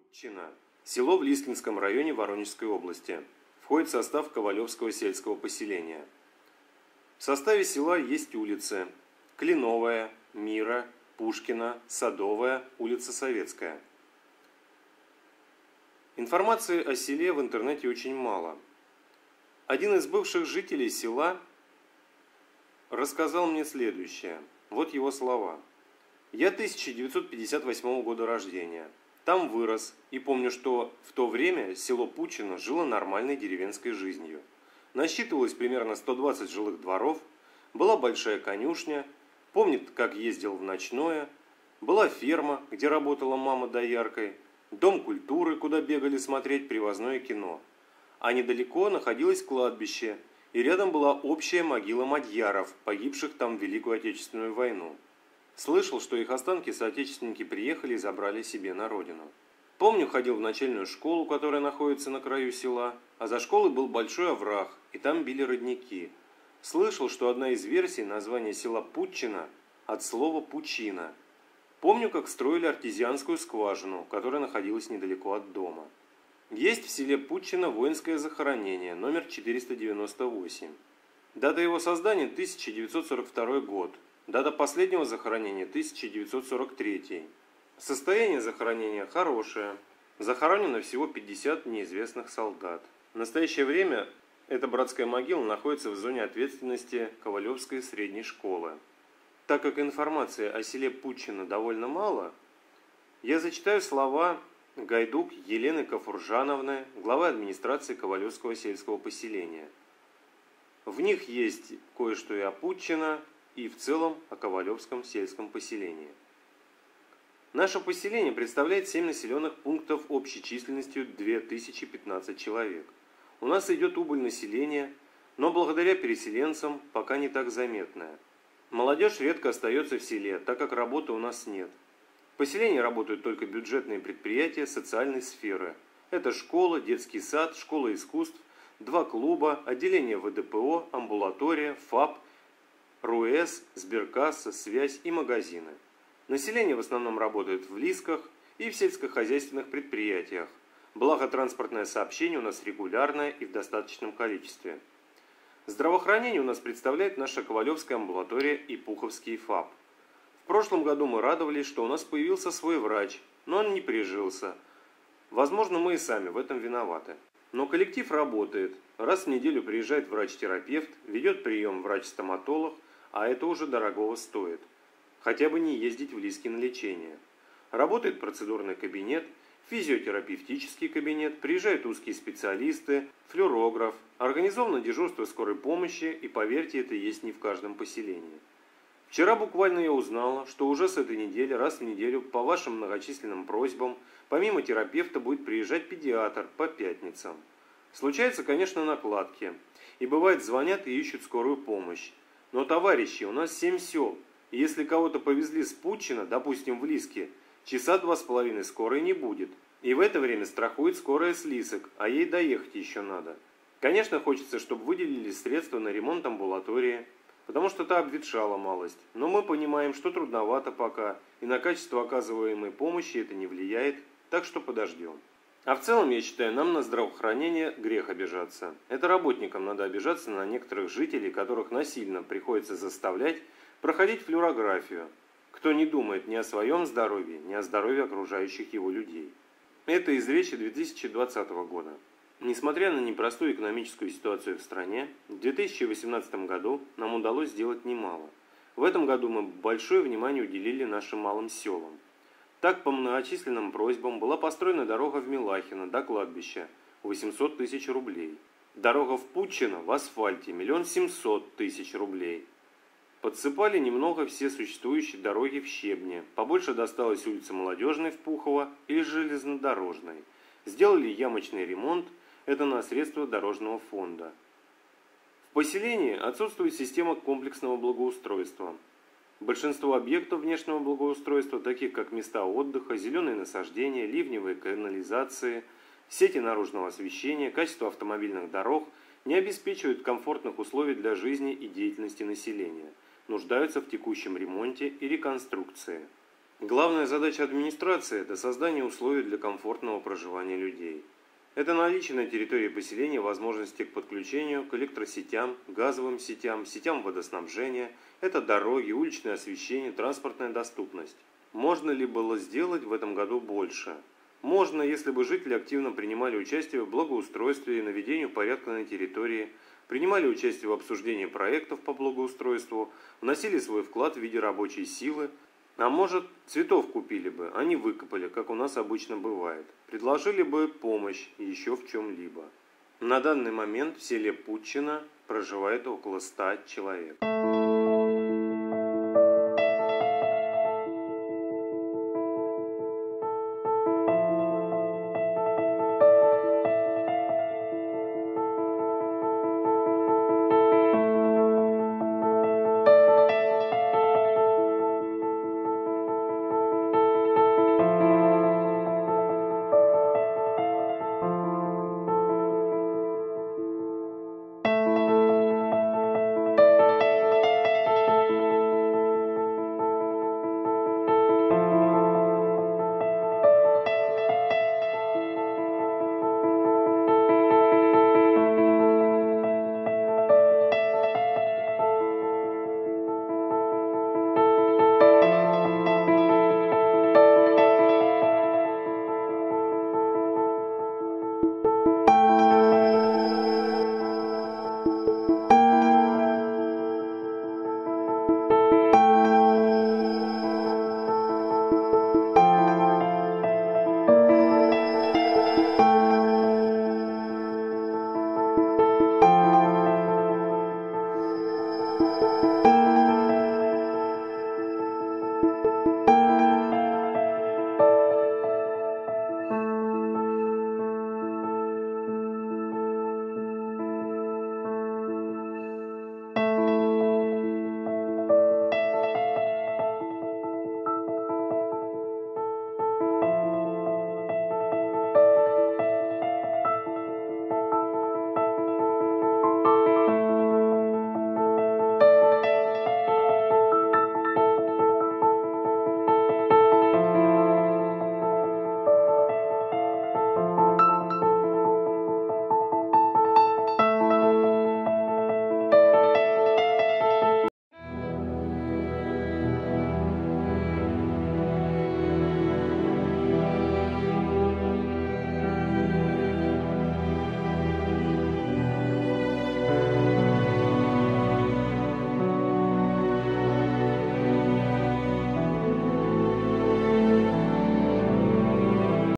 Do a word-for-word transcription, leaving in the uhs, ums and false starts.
Путчино – село в Лискинском районе Воронежской области. Входит в состав Ковалевского сельского поселения. В составе села есть улицы: Кленовая, Мира, Пушкина, Садовая, улица Советская. Информации о селе в интернете очень мало. Один из бывших жителей села рассказал мне следующее. Вот его слова. «Я тысяча девятьсот пятьдесят восьмого года рождения. Там вырос, и помню, что в то время село Путчино жило нормальной деревенской жизнью. Насчитывалось примерно сто двадцать жилых дворов, была большая конюшня, помнит, как ездил в ночное, была ферма, где работала мама дояркой, дом культуры, куда бегали смотреть привозное кино. А недалеко находилось кладбище, и рядом была общая могила мадьяров, погибших там в Великую Отечественную войну. Слышал, что их останки соотечественники приехали и забрали себе на родину. Помню, ходил в начальную школу, которая находится на краю села, а за школой был большой овраг, и там били родники. Слышал, что одна из версий названия села Путчино от слова «пучина». Помню, как строили артезианскую скважину, которая находилась недалеко от дома. Есть в селе Путчино воинское захоронение, номер четыреста девяносто восемь. Дата его создания – тысяча девятьсот сорок второй год. Дата последнего захоронения – тысяча девятьсот сорок третий. Состояние захоронения хорошее. Захоронено всего пятьдесят неизвестных солдат. В настоящее время эта братская могила находится в зоне ответственности Ковалевской средней школы. Так как информации о селе Путчино довольно мало, я зачитаю слова Гайдук Елены Кафуржановны, главы администрации Ковалевского сельского поселения. В них есть кое-что и о Путчино, и в целом о Ковалевском сельском поселении. Наше поселение представляет семь населенных пунктов общей численностью две тысячи пятнадцать человек. У нас идет убыль населения, но благодаря переселенцам пока не так заметная. Молодежь редко остается в селе, так как работы у нас нет. В поселении работают только бюджетные предприятия социальной сферы. Это школа, детский сад, школа искусств, два клуба, отделение вэ дэ пэ о, амбулатория, ФАП, РУЭС, сберкасса, связь и магазины. Население в основном работает в лисках и в сельскохозяйственных предприятиях. Благо транспортное сообщение у нас регулярное и в достаточном количестве. Здравоохранение у нас представляет наша Ковалевская амбулатория и Пуховский ФАП. В прошлом году мы радовались, что у нас появился свой врач, но он не прижился. Возможно, мы и сами в этом виноваты. Но коллектив работает. Раз в неделю приезжает врач-терапевт, ведет прием врач-стоматолог, а это уже дорогого стоит. Хотя бы не ездить в Лиски на лечение. Работает процедурный кабинет, физиотерапевтический кабинет, приезжают узкие специалисты, флюорограф, организовано дежурство скорой помощи, и поверьте, это есть не в каждом поселении. Вчера буквально я узнала, что уже с этой недели, раз в неделю, по вашим многочисленным просьбам, помимо терапевта будет приезжать педиатр по пятницам. Случаются, конечно, накладки, и бывает звонят и ищут скорую помощь. Но, товарищи, у нас семь сел, и если кого-то повезли с Путчино, допустим, в Лиски, часа два с половиной скорой не будет. И в это время страхует скорая с Лисок, а ей доехать еще надо. Конечно, хочется, чтобы выделили средства на ремонт амбулатории, потому что та обветшала малость. Но мы понимаем, что трудновато пока, и на качество оказываемой помощи это не влияет, так что подождем. А в целом, я считаю, нам на здравоохранение грех обижаться. Это работникам надо обижаться на некоторых жителей, которых насильно приходится заставлять проходить флюорографию. Кто не думает ни о своем здоровье, ни о здоровье окружающих его людей. Это из речи две тысячи двадцатого года. Несмотря на непростую экономическую ситуацию в стране, в две тысячи восемнадцатом году нам удалось сделать немало. В этом году мы большое внимание уделили нашим малым селам. Так, по многочисленным просьбам была построена дорога в Милахино до кладбища – восемьсот тысяч рублей. Дорога в Путчино в асфальте – один семьсот тысяч рублей. Подсыпали немного все существующие дороги в щебне. Побольше досталось улице Молодежной в Пухово или железнодорожной. Сделали ямочный ремонт, это на средства дорожного фонда. В поселении отсутствует система комплексного благоустройства. Большинство объектов внешнего благоустройства, таких как места отдыха, зеленые насаждения, ливневые канализации, сети наружного освещения, качество автомобильных дорог, не обеспечивают комфортных условий для жизни и деятельности населения, нуждаются в текущем ремонте и реконструкции. Главная задача администрации – это создание условий для комфортного проживания людей. Это наличие на территории поселения возможности к подключению к электросетям, газовым сетям, сетям водоснабжения, это дороги, уличное освещение, транспортная доступность. Можно ли было сделать в этом году больше? Можно, если бы жители активно принимали участие в благоустройстве и наведении порядка на территории, принимали участие в обсуждении проектов по благоустройству, вносили свой вклад в виде рабочей силы, а может, цветов купили бы, а не выкопали, как у нас обычно бывает. Предложили бы помощь еще в чем-либо. На данный момент в селе Путчино проживает около ста человек.